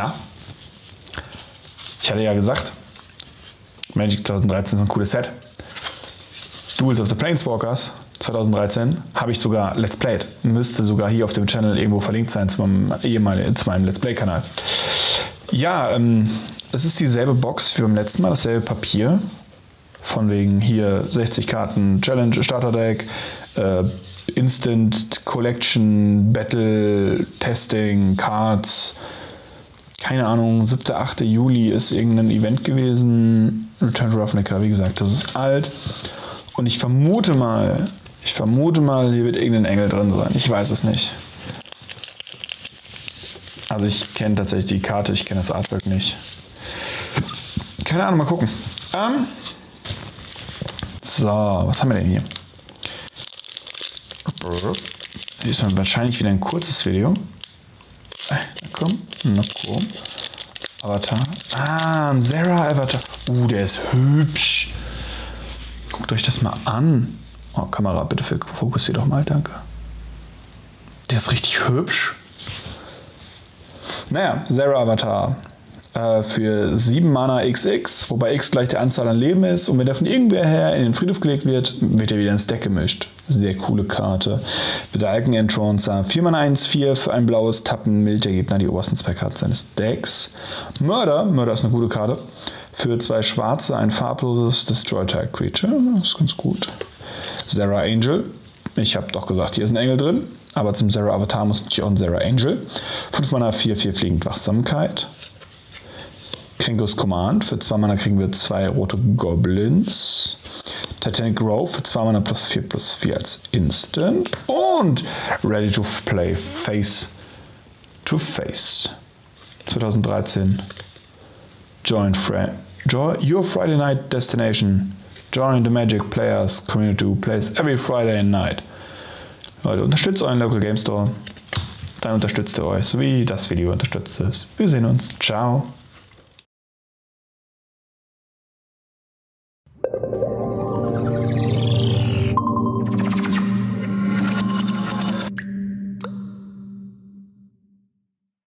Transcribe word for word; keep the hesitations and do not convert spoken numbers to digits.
Na? Ich hatte ja gesagt, Magic zwanzig dreizehn ist ein cooles Set. Duels of the Planeswalkers zwanzig dreizehn habe ich sogar Let's Played. Müsste sogar hier auf dem Channel irgendwo verlinkt sein zu meinem, ehemaligen, zu meinem Let's Play-Kanal. Ja, ähm, es ist dieselbe Box wie beim letzten Mal, dasselbe Papier. Von wegen hier sechzig Karten Challenge Starter Deck, äh, Instant Collection, Battle, Testing, Cards. Keine Ahnung, siebter achter Juli ist irgendein Event gewesen. Return to Ravnica, wie gesagt, das ist alt. Und ich vermute mal, ich vermute mal, hier wird irgendein Engel drin sein. Ich weiß es nicht. Also ich kenne tatsächlich die Karte, ich kenne das Artwork nicht. Keine Ahnung, mal gucken. Ähm, so, was haben wir denn hier? Hier ist wahrscheinlich wieder ein kurzes Video. Na komm, na komm. Avatar. Ah, ein Zera Avatar. Uh, der ist hübsch. Guckt euch das mal an. Oh, Kamera, bitte fokussiert doch mal, danke. Der ist richtig hübsch. Naja, Zera Avatar. Äh, für sieben Mana X X, wobei X gleich die Anzahl an Leben ist. Und wenn der von irgendwer her in den Friedhof gelegt wird, wird er wieder ins Deck gemischt. Sehr coole Karte. Mit der Alken Entronzer. vier Mana eins vier für ein blaues Tappen. Mild der Gegner die obersten zwei Karten seines Decks. Mörder. Mörder ist eine gute Karte. Für zwei schwarze, ein farbloses Destroy-Type Creature. Das ist ganz gut. Zera Angel. Ich habe doch gesagt, hier ist ein Engel drin. Aber zum Zera Avatar muss natürlich auch ein Zera Angel. fünf Mana vier vier fliegend Wachsamkeit. Kringo's Command. Für zwei Mana kriegen wir zwei rote Goblins. Titanic Grove für zwei Mana plus vier plus vier als Instant. Und Ready to Play Face to Face. zwanzig dreizehn. Join Friend. Join your Friday night destination. Join the Magic Players Community who plays every Friday and night. Leute, unterstützt euren Local Game Store. Dann unterstützt ihr euch, so wie das Video unterstützt ist. Wir sehen uns. Ciao.